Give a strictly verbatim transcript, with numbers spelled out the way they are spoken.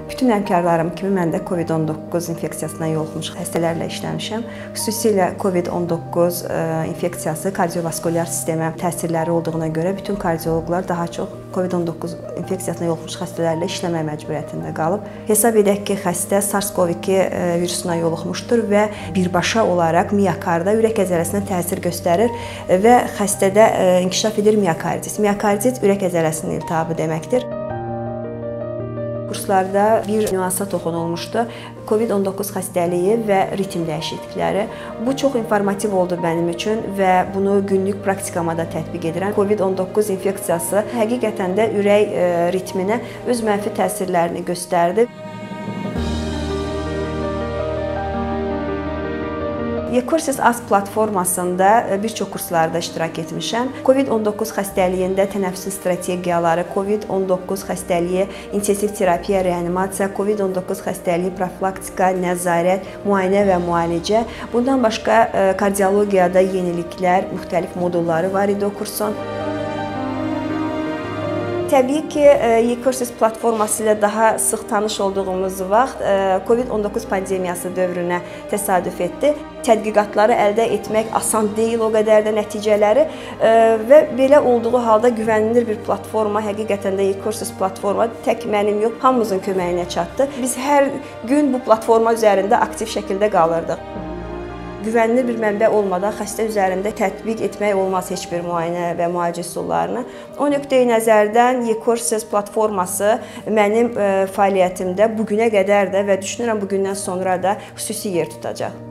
Bütün həmkarlarım kimi mən də Covid on doqquz infeksiyasına yoluxmuş xəstələrlə işləmişəm. Xüsusilə Covid on doqquz infeksiyası kardiovaskulyar sistemə təsirləri olduğuna görə bütün kardioloqlar daha çox Covid on doqquz infeksiyasına yoluxmuş xəstələrlə işləmək məcburiyyətində qalıb. Hesab edək ki, xəstə SARS-CoV iki virusuna yoluxmuşdur və birbaşa olaraq miokarda, ürək əzələsinə təsir göstərir və xəstədə inkişaf edir miokardit. Miokardit ürək əzələsinin iltihabı deməkdir. Kurslarda bir nüansa toxunulmuşdu. Covid on doqquz xəstəliyi və ritm dəyişiklikləri. Bu çox informativ oldu mənim üçün və bunu günlük praktikama da tətbiq edirəm. Covid on doqquz infeksiyası həqiqətən də ürək ritminə öz mənfi təsirlərini göstərdi. eCourses A Z platformasında bir çox kurslarda iştirak etmişəm. Covid on doqquz xəstəliyində tənəffüs strategiyaları, Covid on doqquz xəstəliyi intensiv terapiya, reanimasiya, Covid on doqquz xəstəliyi profilaktika, nəzarət, müayinə və müalicə. Bundan başqa kardiologiyada yeniliklər, müxtəlif modulları var idi o kursun. Təbii ki, eCourses platforması ilə daha sıx tanış olduğumuz vaxt Covid on doqquz pandemiyası dövrünə təsadüf etdi. Tədqiqatları əldə etmək asan deyil, o qədər də nəticələri və belə olduğu halda güvənilir bir platforma, həqiqətən də eCourses platforma tək mənim yox, hamımızın köməyinə çatdı. Biz hər gün bu platforma üzərində aktiv şəkildə qalırdıq. Güvənilir bir mənbə olmadan xəstə üzərində tətbiq etmək olmaz heç bir müayinə və müalicə üsullarını. O nöqteyi nəzərdən eCourses platforması mənim fəaliyyətimdə bugünə qədər də və düşünürəm bugündən sonra da xüsusi yer tutacaq.